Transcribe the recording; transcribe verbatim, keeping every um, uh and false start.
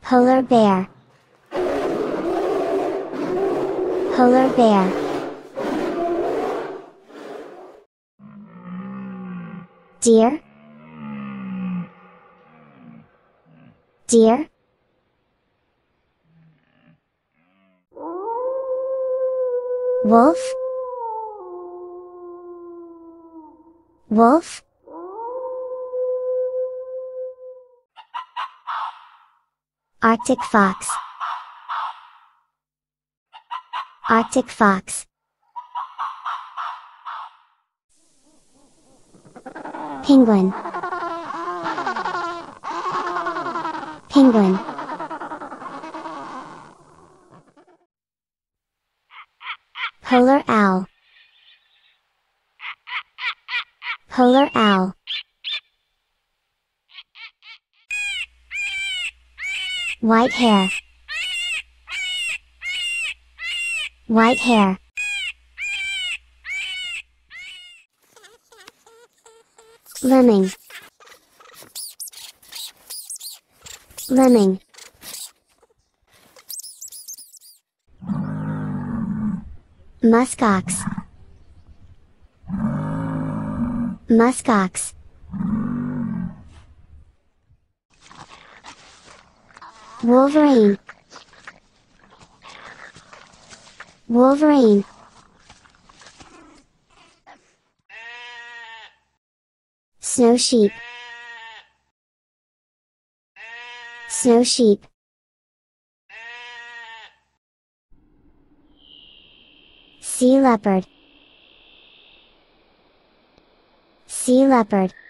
polar bear, polar bear, deer, deer, wolf, wolf, Arctic fox, Arctic fox, penguin, penguin, polar owl, polar owl, white hare, white hare, lemming, lemming, musk ox, musk ox, wolverine, wolverine, snow sheep, snow sheep, sea leopard, sea leopard,